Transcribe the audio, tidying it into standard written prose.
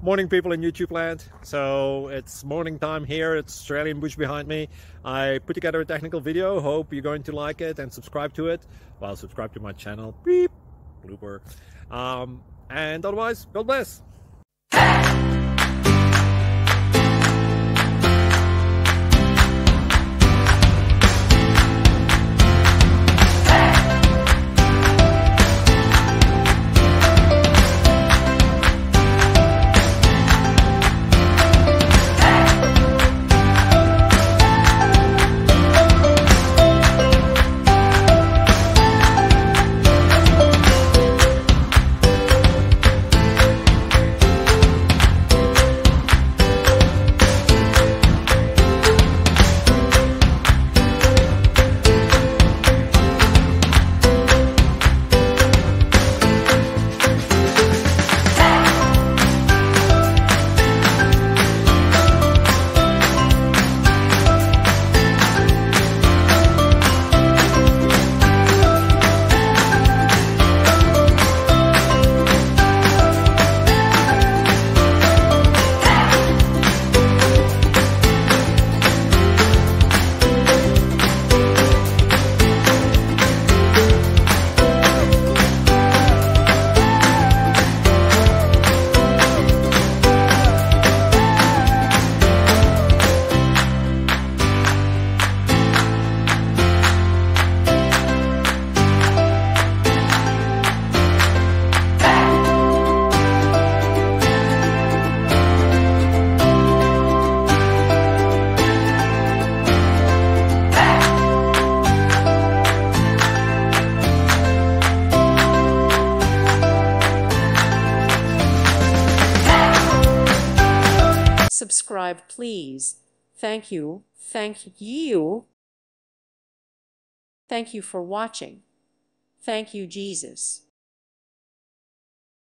Morning, people in YouTube land. So it's morning time here. It's Australian bush behind me. I put together a technical video. Hope you're going to like it and subscribe to it. Well, subscribe to my channel. Beep. Blooper. And otherwise, God bless. Subscribe, please. Thank you. Thank you. Thank you for watching. Thank you, Jesus.